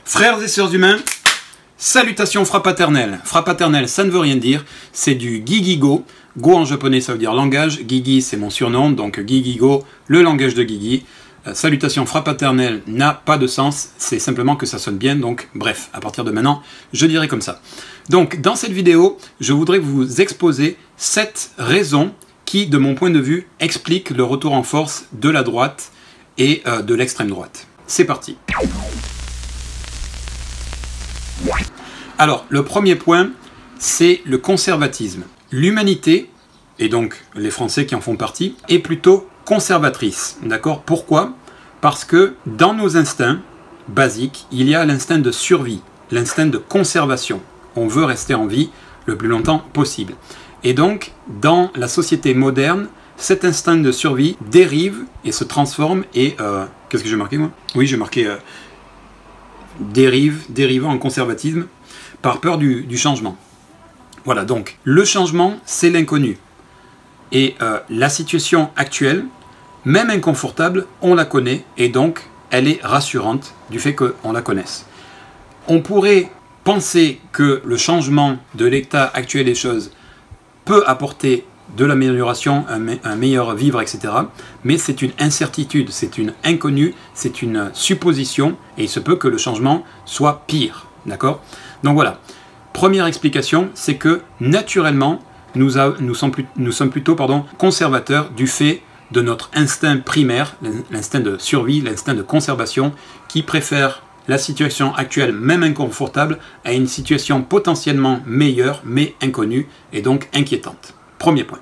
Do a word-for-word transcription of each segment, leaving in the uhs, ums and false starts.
Frères et sœurs humains, salutations frapaternelles. Frapaternelle, ça ne veut rien dire, c'est du Gigigo. Go en japonais, ça veut dire langage. Gigi, c'est mon surnom, donc Gigigo, le langage de Gigi. Euh, salutation frapaternelle n'a pas de sens, c'est simplement que ça sonne bien, donc bref, à partir de maintenant, je dirai comme ça. Donc, dans cette vidéo, je voudrais vous exposer sept raisons qui, de mon point de vue, expliquent le retour en force de la droite et euh, de l'extrême droite. C'est parti. Alors, le premier point, c'est le conservatisme. L'humanité, et donc les Français qui en font partie, est plutôt conservatrice. D'accord? Pourquoi? Parce que dans nos instincts basiques, il y a l'instinct de survie, l'instinct de conservation. On veut rester en vie le plus longtemps possible. Et donc, dans la société moderne, cet instinct de survie dérive et se transforme et... Euh, Qu'est-ce que j'ai marqué, moi? Oui, j'ai marqué... Euh, dérive, dérivant en conservatisme, par peur du, du changement. Voilà, donc, le changement, c'est l'inconnu. Et euh, la situation actuelle, même inconfortable, on la connaît, et donc, elle est rassurante du fait qu'on la connaisse. On pourrait penser que le changement de l'état actuel des choses peut apporter de l'amélioration, un, me un meilleur vivre, et cetera. Mais c'est une incertitude, c'est une inconnue, c'est une supposition, et il se peut que le changement soit pire. D'accord? Donc voilà. Première explication, c'est que naturellement, nous, a, nous, sommes, plus, nous sommes plutôt pardon, conservateurs du fait de notre instinct primaire, l'instinct de survie, l'instinct de conservation, qui préfère la situation actuelle, même inconfortable, à une situation potentiellement meilleure, mais inconnue, et donc inquiétante. Premier point.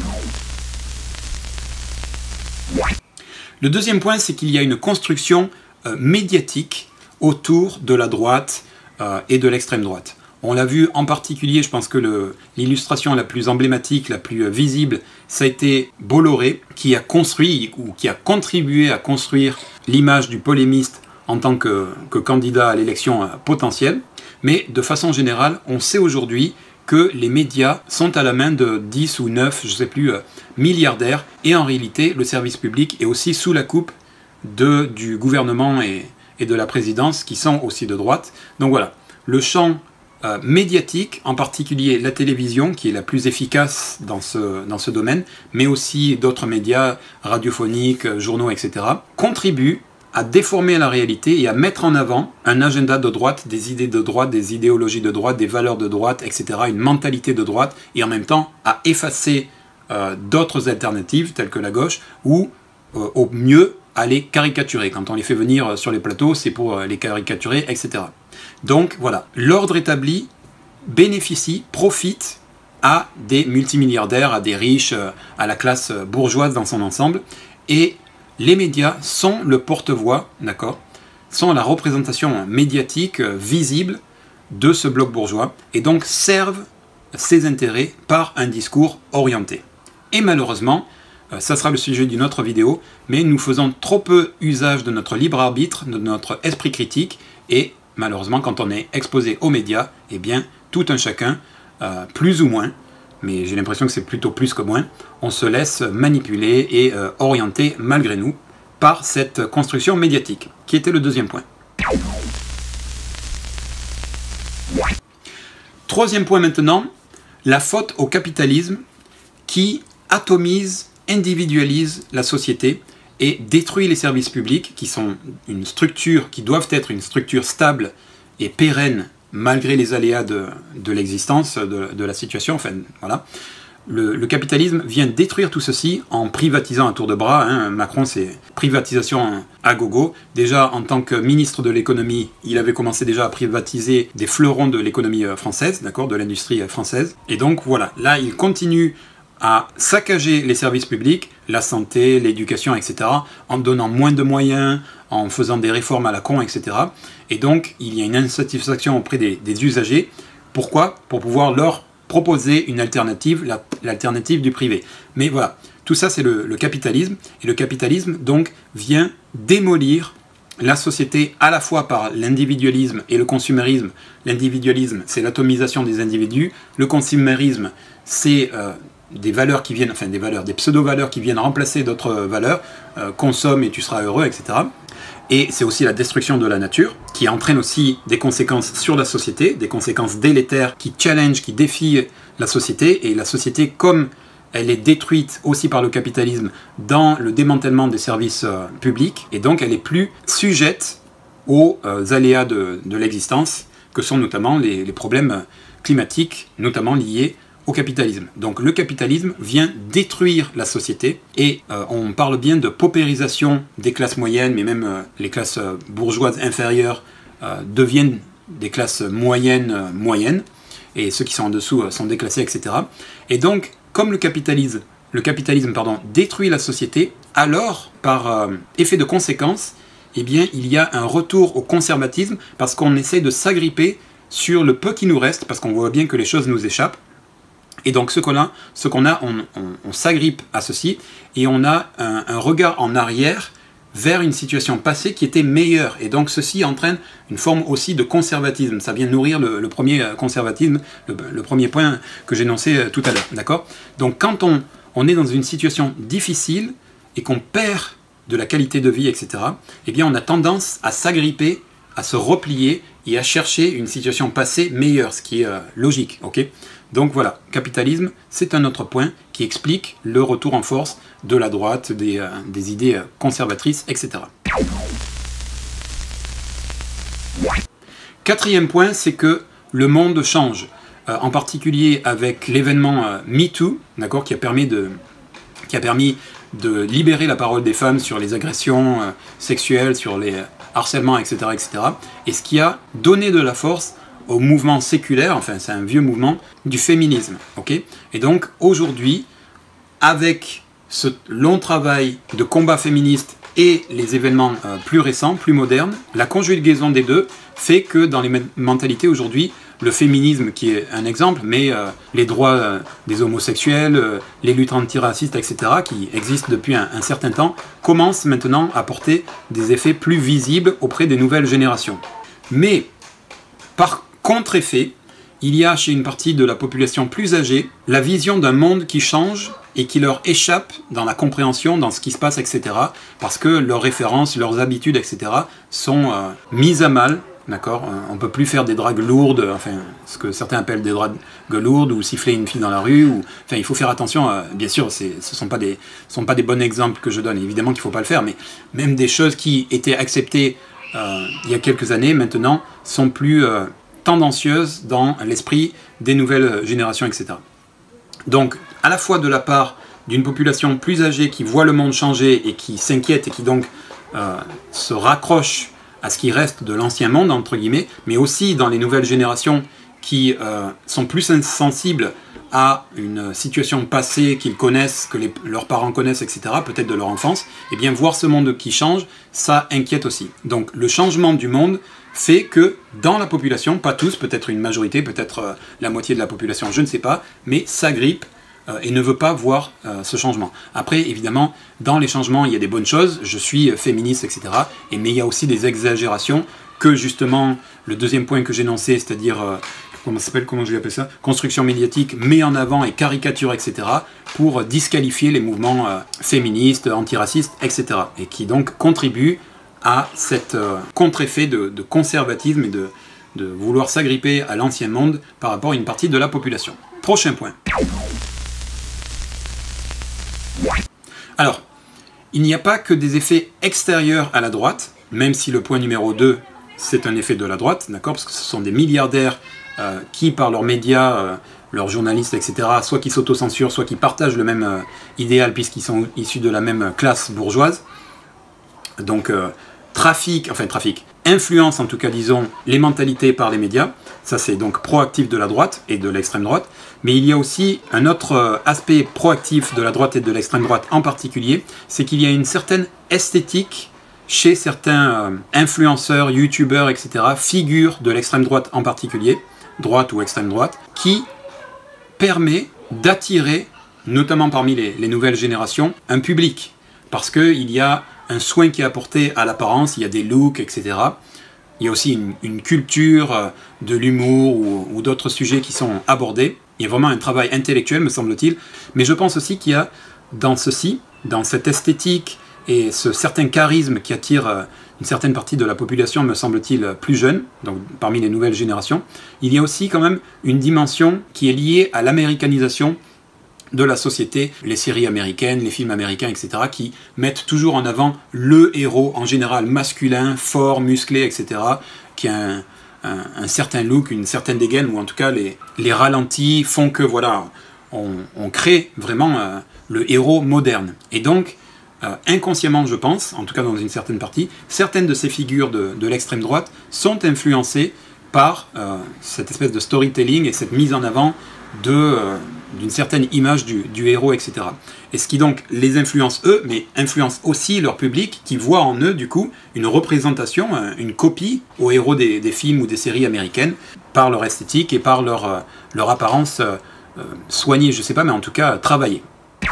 Le deuxième point, c'est qu'il y a une construction euh, médiatique autour de la droite euh, et de l'extrême droite. On l'a vu en particulier, je pense que l'illustration la plus emblématique, la plus visible, ça a été Bolloré, qui a construit ou qui a contribué à construire l'image du polémiste en tant que, que candidat à l'élection potentielle. Mais de façon générale, on sait aujourd'hui que les médias sont à la main de dix ou neuf, je ne sais plus, euh, milliardaires, et en réalité, le service public est aussi sous la coupe de, du gouvernement et, et de la présidence, qui sont aussi de droite. Donc voilà, le champ euh, médiatique, en particulier la télévision, qui est la plus efficace dans ce, dans ce domaine, mais aussi d'autres médias radiophoniques, journaux, et cetera, contribue à déformer la réalité et à mettre en avant un agenda de droite, des idées de droite, des idéologies de droite, des valeurs de droite, et cetera, une mentalité de droite, et en même temps à effacer euh, d'autres alternatives, telles que la gauche, ou euh, au mieux à les caricaturer. Quand on les fait venir sur les plateaux, c'est pour euh, les caricaturer, et cetera. Donc voilà, l'ordre établi bénéficie, profite à des multimilliardaires, à des riches, euh, à la classe bourgeoise dans son ensemble, et les médias sont le porte-voix, d'accord, sont la représentation médiatique euh, visible de ce bloc bourgeois et donc servent ses intérêts par un discours orienté. Et malheureusement, euh, ça sera le sujet d'une autre vidéo, mais nous faisons trop peu usage de notre libre arbitre, de notre esprit critique, et malheureusement, quand on est exposé aux médias, eh bien, tout un chacun, euh, plus ou moins, mais j'ai l'impression que c'est plutôt plus que moins, on se laisse manipuler et euh, orienter malgré nous par cette construction médiatique, qui était le deuxième point. Troisième point maintenant, la faute au capitalisme qui atomise, individualise la société et détruit les services publics qui sont une structure, qui doivent être une structure stable et pérenne malgré les aléas de, de l'existence, de, de la situation, enfin, voilà. Le, le capitalisme vient détruire tout ceci en privatisant à tour de bras. Hein. Macron, c'est privatisation à gogo. Déjà, en tant que ministre de l'économie, il avait commencé déjà à privatiser des fleurons de l'économie française, d'accord, de l'industrie française. Et donc, voilà, là, il continue à saccager les services publics, la santé, l'éducation, et cetera, en donnant moins de moyens, en faisant des réformes à la con, et cetera. Et donc, il y a une insatisfaction auprès des, des usagers. Pourquoi? Pour pouvoir leur proposer une alternative, l'alternative du privé. Mais voilà, tout ça, c'est le, le capitalisme. Et le capitalisme, donc, vient démolir la société à la fois par l'individualisme et le consumérisme. L'individualisme, c'est l'atomisation des individus. Le consumérisme, c'est... Euh, des valeurs qui viennent, enfin des valeurs, des pseudo-valeurs qui viennent remplacer d'autres valeurs, euh, consomme et tu seras heureux, et cetera. et c'est aussi la destruction de la nature, qui entraîne aussi des conséquences sur la société, des conséquences délétères qui challenge, qui défient la société, et la société, comme elle est détruite aussi par le capitalisme dans le démantèlement des services euh, publics, et donc elle est plus sujette aux euh, aléas de, de l'existence, que sont notamment les, les problèmes climatiques, notamment liés au capitalisme. Donc le capitalisme vient détruire la société, et euh, on parle bien de paupérisation des classes moyennes, mais même euh, les classes euh, bourgeoises inférieures euh, deviennent des classes moyennes euh, moyennes, et ceux qui sont en dessous euh, sont déclassés, et cetera. Et donc, comme le capitalisme, le capitalisme pardon, détruit la société, alors, par euh, effet de conséquence, eh bien, il y a un retour au conservatisme, parce qu'on essaie de s'agripper sur le peu qui nous reste, parce qu'on voit bien que les choses nous échappent. Et donc ce qu'on a, ce qu'on a on, on, on s'agrippe à ceci, et on a un, un regard en arrière vers une situation passée qui était meilleure. Et donc ceci entraîne une forme aussi de conservatisme. Ça vient nourrir le, le premier conservatisme, le, le premier point que j'énonçais tout à l'heure. D'accord ? Donc quand on, on est dans une situation difficile et qu'on perd de la qualité de vie, et cetera, eh bien on a tendance à s'agripper, à se replier et à chercher une situation passée meilleure, ce qui est euh, logique. Ok ? Donc voilà, capitalisme, c'est un autre point qui explique le retour en force de la droite, des, euh, des idées euh, conservatrices, et cetera. Quatrième point, c'est que le monde change, euh, en particulier avec l'événement euh, MeToo, d'accord, qui a permis de, qui a permis de libérer la parole des femmes sur les agressions euh, sexuelles, sur les harcèlements, et cetera, et cetera. Et ce qui a donné de la force au mouvement séculaire, enfin c'est un vieux mouvement, du féminisme. Okay ? Et donc aujourd'hui, avec ce long travail de combat féministe et les événements euh, plus récents, plus modernes, la conjugaison des deux fait que dans les mentalités aujourd'hui, le féminisme qui est un exemple, mais euh, les droits euh, des homosexuels, euh, les luttes antiracistes, et cetera, qui existent depuis un, un certain temps, commencent maintenant à porter des effets plus visibles auprès des nouvelles générations. Mais, par contre-effet, il y a chez une partie de la population plus âgée la vision d'un monde qui change et qui leur échappe dans la compréhension, dans ce qui se passe, et cetera, parce que leurs références, leurs habitudes, et cetera, sont euh, mises à mal. D'accord, on ne peut plus faire des dragues lourdes, enfin, ce que certains appellent des dragues lourdes, ou siffler une fille dans la rue, ou... enfin, il faut faire attention, à... bien sûr, ce ne sont pas des, sont pas des bons exemples que je donne, évidemment qu'il ne faut pas le faire, mais même des choses qui étaient acceptées euh, il y a quelques années, maintenant, sont plus euh, tendancieuses dans l'esprit des nouvelles générations, et cetera. Donc, à la fois de la part d'une population plus âgée qui voit le monde changer et qui s'inquiète et qui donc euh, se raccroche à ce qui reste de l'ancien monde, entre guillemets, mais aussi dans les nouvelles générations qui euh, sont plus sensibles à une situation passée qu'ils connaissent, que les, leurs parents connaissent, et cetera, peut-être de leur enfance, et bien voir ce monde qui change, ça inquiète aussi. Donc le changement du monde fait que dans la population, pas tous, peut-être une majorité, peut-être euh, la moitié de la population, je ne sais pas, mais s'agrippe euh, et ne veut pas voir euh, ce changement. Après, évidemment, dans les changements, il y a des bonnes choses, je suis féministe, et cetera, et, mais il y a aussi des exagérations que justement, le deuxième point que j'ai énoncé, c'est-à-dire... Euh, comment ça s'appelle, comment je vais appeler ça, construction médiatique, met en avant et caricature, et cetera, pour disqualifier les mouvements euh, féministes, antiracistes, et cetera, et qui donc contribuent à cet euh, contre-effet de, de conservatisme et de, de vouloir s'agripper à l'ancien monde par rapport à une partie de la population. Prochain point. Alors, il n'y a pas que des effets extérieurs à la droite, même si le point numéro deux, c'est un effet de la droite, d'accord, parce que ce sont des milliardaires Euh, qui, par leurs médias, euh, leurs journalistes, et cetera, soit qui s'autocensurent, soit qui partagent le même euh, idéal puisqu'ils sont issus de la même classe bourgeoise. Donc, euh, trafic, enfin trafic, influence en tout cas, disons, les mentalités par les médias. Ça, c'est donc proactif de la droite et de l'extrême droite. Mais il y a aussi un autre euh, aspect proactif de la droite et de l'extrême droite en particulier, c'est qu'il y a une certaine esthétique chez certains euh, influenceurs, youtubeurs, et cetera, figures de l'extrême droite en particulier, droite ou extrême droite, qui permet d'attirer, notamment parmi les, les nouvelles générations, un public. Parce qu'il y a un soin qui est apporté à l'apparence, il y a des looks, et cetera. Il y a aussi une, une culture de l'humour ou, ou d'autres sujets qui sont abordés. Il y a vraiment un travail intellectuel, me semble-t-il. Mais je pense aussi qu'il y a dans ceci, dans cette esthétique et ce certain charisme qui attire une certaine partie de la population, me semble-t-il, plus jeune, donc parmi les nouvelles générations, il y a aussi quand même une dimension qui est liée à l'américanisation de la société, les séries américaines, les films américains, et cetera, qui mettent toujours en avant le héros, en général masculin, fort, musclé, et cetera, qui a un, un, un certain look, une certaine dégaine, ou en tout cas les, les ralentis font que, voilà, on, on crée vraiment euh, le héros moderne. Et donc, euh, inconsciemment, je pense, en tout cas dans une certaine partie, certaines de ces figures de, de l'extrême droite sont influencées par euh, cette espèce de storytelling et cette mise en avant de... Euh, d'une certaine image du, du héros, et cetera. Et ce qui donc les influence eux, mais influence aussi leur public, qui voit en eux, du coup, une représentation, une copie aux héros des, des films ou des séries américaines, par leur esthétique et par leur, leur apparence euh, soignée, je sais pas, mais en tout cas travaillée.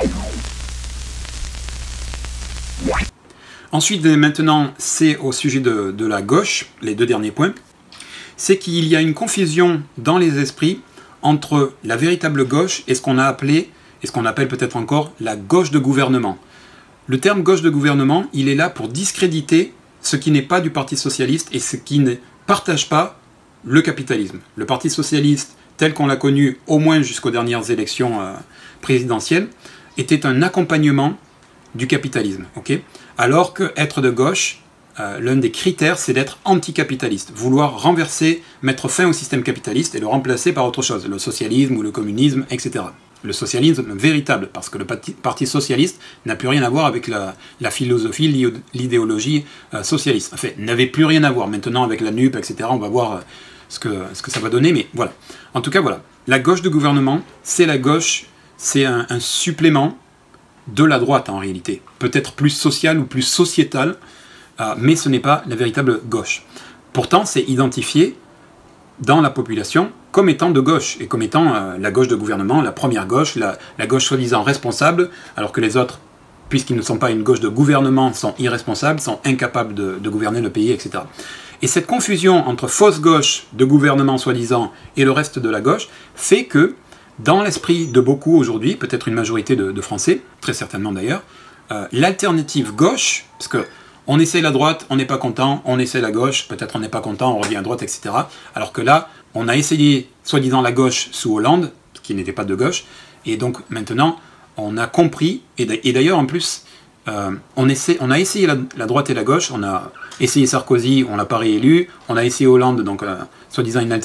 Ensuite, maintenant, c'est au sujet de, de la gauche, les deux derniers points, c'est qu'il y a une confusion dans les esprits entre la véritable gauche et ce qu'on a appelé, et ce qu'on appelle peut-être encore, la gauche de gouvernement. Le terme gauche de gouvernement, il est là pour discréditer ce qui n'est pas du Parti socialiste et ce qui ne partage pas le capitalisme. Le Parti socialiste, tel qu'on l'a connu au moins jusqu'aux dernières élections euh, présidentielles, était un accompagnement du capitalisme. Okay, alors que être de gauche, Euh, l'un des critères, c'est d'être anticapitaliste, vouloir renverser, mettre fin au système capitaliste et le remplacer par autre chose, le socialisme ou le communisme, et cetera. Le socialisme véritable, parce que le parti, parti socialiste n'a plus rien à voir avec la, la philosophie, l'idéologie euh, socialiste. Enfin, n'avait plus rien à voir. Maintenant, avec la N U P, et cetera, on va voir euh, ce, que, ce que ça va donner, mais voilà. En tout cas, voilà. La gauche de gouvernement, c'est la gauche, c'est un, un supplément de la droite, en réalité. Peut-être plus social ou plus sociétal, Uh, mais ce n'est pas la véritable gauche. Pourtant, c'est identifié dans la population comme étant de gauche, et comme étant euh, la gauche de gouvernement, la première gauche, la, la gauche soi-disant responsable, alors que les autres, puisqu'ils ne sont pas une gauche de gouvernement, sont irresponsables, sont incapables de, de gouverner le pays, et cetera. Et cette confusion entre fausse gauche de gouvernement soi-disant et le reste de la gauche fait que, dans l'esprit de beaucoup aujourd'hui, peut-être une majorité de, de Français, très certainement d'ailleurs, euh, l'alternative gauche, parce que on essaie la droite, on n'est pas content, on essaie la gauche, peut-être on n'est pas content, on revient à droite, et cetera. Alors que là, on a essayé, soi-disant, la gauche sous Hollande, qui n'était pas de gauche, et donc maintenant, on a compris, et d'ailleurs, en plus, euh, on, essaie, on a essayé la, la droite et la gauche, on a essayé Sarkozy, on l'a pas réélu, on a essayé Hollande, donc euh, soi-disant une,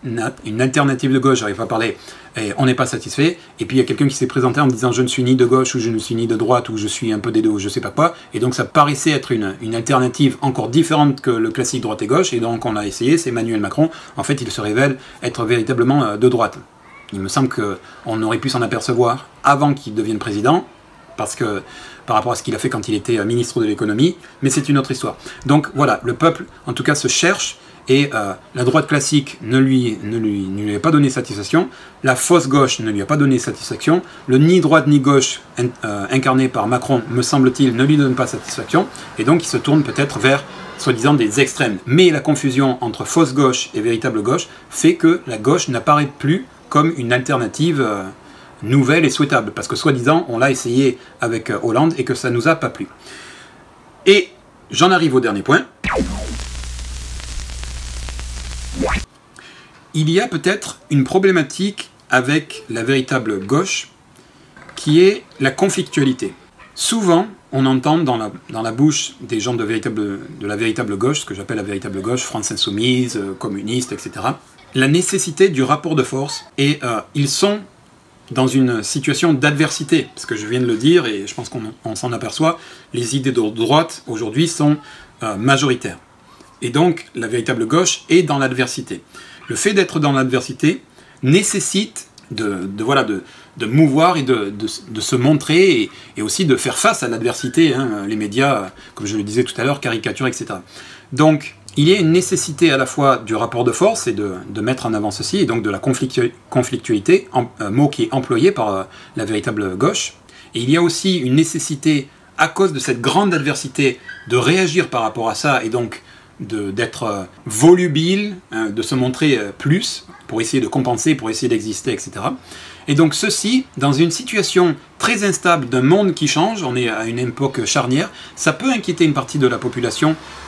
une alternative de gauche, j'arrive pas à parler, et on n'est pas satisfait, et puis il y a quelqu'un qui s'est présenté en disant je ne suis ni de gauche, ou je ne suis ni de droite, ou je suis un peu des deux, ou je sais pas quoi, et donc ça paraissait être une, une alternative encore différente que le classique droite et gauche, et donc on a essayé, c'est Emmanuel Macron, en fait il se révèle être véritablement de droite. Il me semble qu'on aurait pu s'en apercevoir avant qu'il devienne président, parce que par rapport à ce qu'il a fait quand il était ministre de l'économie, mais c'est une autre histoire. Donc voilà, le peuple, en tout cas, se cherche, et euh, la droite classique ne lui, ne, lui, ne lui a pas donné satisfaction, la fausse gauche ne lui a pas donné satisfaction, le ni droite ni gauche in, euh, incarné par Macron, me semble-t-il, ne lui donne pas satisfaction, et donc il se tourne peut-être vers, soi-disant, des extrêmes. Mais la confusion entre fausse gauche et véritable gauche fait que la gauche n'apparaît plus comme une alternative euh, nouvelle et souhaitable, parce que soi-disant, on l'a essayé avec Hollande et que ça nous a pas plu. Et j'en arrive au dernier point. Il y a peut-être une problématique avec la véritable gauche, qui est la conflictualité. Souvent, on entend dans la, dans la bouche des gens de, véritable, de la véritable gauche, ce que j'appelle la véritable gauche, France Insoumise, euh, communiste, et cetera, la nécessité du rapport de force, et euh, ils sont dans une situation d'adversité, parce que je viens de le dire, et je pense qu'on s'en aperçoit, les idées de droite, aujourd'hui, sont euh, majoritaires. Et donc, la véritable gauche est dans l'adversité. Le fait d'être dans l'adversité nécessite de, de, voilà, de, de mouvoir et de, de, de se montrer, et, et aussi de faire face à l'adversité, hein, les médias, comme je le disais tout à l'heure, caricature, et cetera. Donc, il y a une nécessité à la fois du rapport de force et de, de mettre en avant ceci, et donc de la conflictu conflictualité, en, un mot qui est employé par euh, la véritable gauche. Et il y a aussi une nécessité, à cause de cette grande adversité, de réagir par rapport à ça, et donc d'être euh, volubile, hein, de se montrer euh, plus, pour essayer de compenser, pour essayer d'exister, et cetera. Et donc ceci, dans une situation très instable d'un monde qui change, on est à une époque charnière, ça peut inquiéter une partie de la population,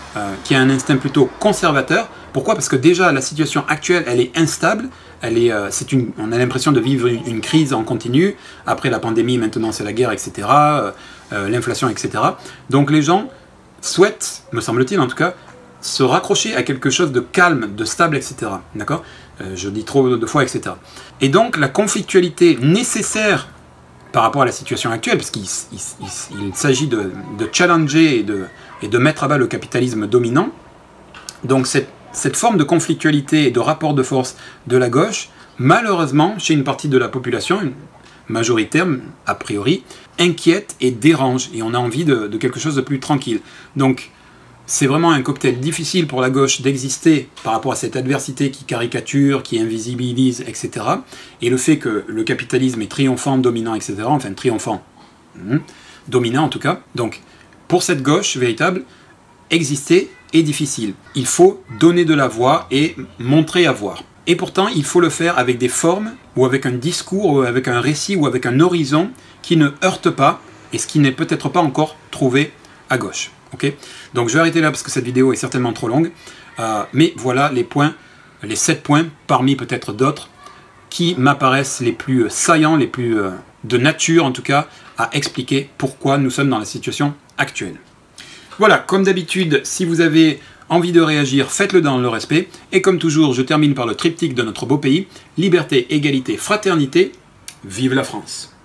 euh, qui a un instinct plutôt conservateur. Pourquoi? Parce que déjà, la situation actuelle, elle est instable. Elle est, euh, c'est une, on a l'impression de vivre une, une crise en continu. Après la pandémie, maintenant c'est la guerre, et cetera. Euh, euh, l'inflation, et cetera. Donc les gens souhaitent, me semble-t-il en tout cas, se raccrocher à quelque chose de calme, de stable, et cetera. D'accord? euh, Je dis trop de fois, et cetera. Et donc la conflictualité nécessaire par rapport à la situation actuelle, parce qu'il il, il, il s'agit de, de challenger et de, et de mettre à bas le capitalisme dominant. Donc cette, cette forme de conflictualité et de rapport de force de la gauche, malheureusement, chez une partie de la population, une majoritaire a priori, inquiète et dérange, et on a envie de, de quelque chose de plus tranquille. Donc c'est vraiment un cocktail difficile pour la gauche d'exister par rapport à cette adversité qui caricature, qui invisibilise, et cetera. Et le fait que le capitalisme est triomphant, dominant, et cetera. Enfin, triomphant, hum, dominant en tout cas. Donc, pour cette gauche véritable, exister est difficile. Il faut donner de la voix et montrer à voir. Et pourtant, il faut le faire avec des formes, ou avec un discours, ou avec un récit, ou avec un horizon qui ne heurte pas, et ce qui n'est peut-être pas encore trouvé à gauche. Okay, donc je vais arrêter là parce que cette vidéo est certainement trop longue, euh, mais voilà les points, les sept points, parmi peut-être d'autres, qui m'apparaissent les plus saillants, les plus euh, de nature en tout cas, à expliquer pourquoi nous sommes dans la situation actuelle. Voilà, comme d'habitude, si vous avez envie de réagir, faites-le dans le respect, et comme toujours, je termine par le triptyque de notre beau pays, liberté, égalité, fraternité, vive la France!